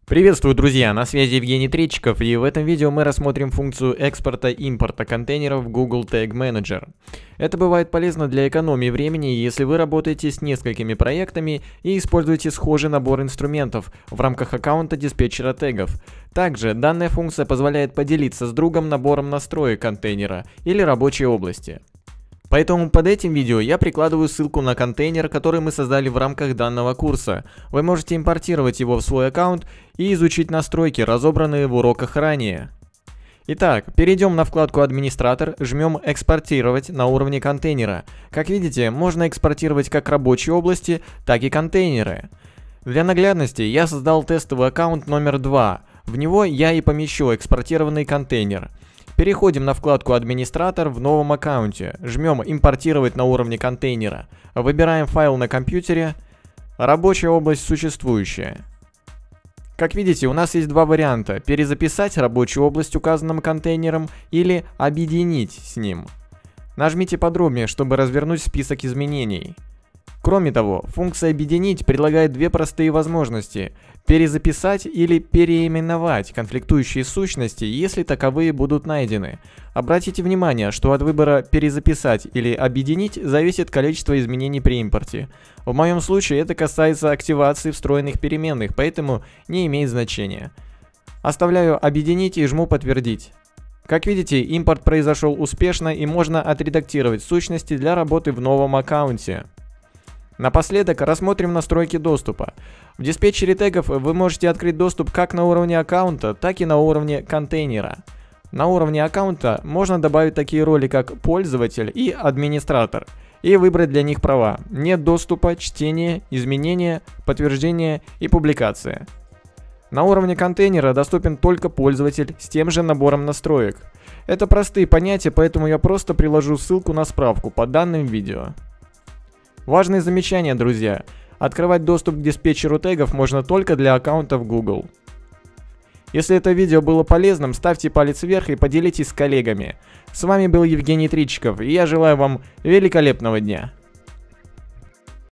Приветствую, друзья! На связи Евгений Тречиков, и в этом видео мы рассмотрим функцию экспорта-импорта контейнеров в Google Tag Manager. Это бывает полезно для экономии времени, если вы работаете с несколькими проектами и используете схожий набор инструментов в рамках аккаунта диспетчера тегов. Также данная функция позволяет поделиться с другом набором настроек контейнера или рабочей области. Поэтому под этим видео я прикладываю ссылку на контейнер, который мы создали в рамках данного курса. Вы можете импортировать его в свой аккаунт и изучить настройки, разобранные в уроках ранее. Итак, перейдем на вкладку «Администратор», жмем «Экспортировать» на уровне контейнера. Как видите, можно экспортировать как рабочие области, так и контейнеры. Для наглядности я создал тестовый аккаунт номер 2. В него я и помещу экспортированный контейнер. Переходим на вкладку «Администратор» в новом аккаунте, жмем «Импортировать на уровне контейнера», выбираем файл на компьютере, рабочая область существующая. Как видите, у нас есть два варианта: перезаписать рабочую область указанным контейнером или объединить с ним. Нажмите подробнее, чтобы развернуть список изменений. Кроме того, функция «Объединить» предлагает две простые возможности: перезаписать или переименовать конфликтующие сущности, если таковые будут найдены. Обратите внимание, что от выбора «перезаписать» или «объединить» зависит количество изменений при импорте. В моем случае это касается активации встроенных переменных, поэтому не имеет значения. Оставляю «Объединить» и жму «Подтвердить». Как видите, импорт произошел успешно, и можно отредактировать сущности для работы в новом аккаунте. Напоследок рассмотрим настройки доступа. В диспетчере тегов вы можете открыть доступ как на уровне аккаунта, так и на уровне контейнера. На уровне аккаунта можно добавить такие роли, как пользователь и администратор, и выбрать для них права: нет доступа, чтение, изменение, подтверждение и публикация. На уровне контейнера доступен только пользователь с тем же набором настроек. Это простые понятия, поэтому я просто приложу ссылку на справку под данным видео. Важные замечания, друзья. Открывать доступ к диспетчеру тегов можно только для аккаунтов Google. Если это видео было полезным, ставьте палец вверх и поделитесь с коллегами. С вами был Евгений Тречиков, и я желаю вам великолепного дня.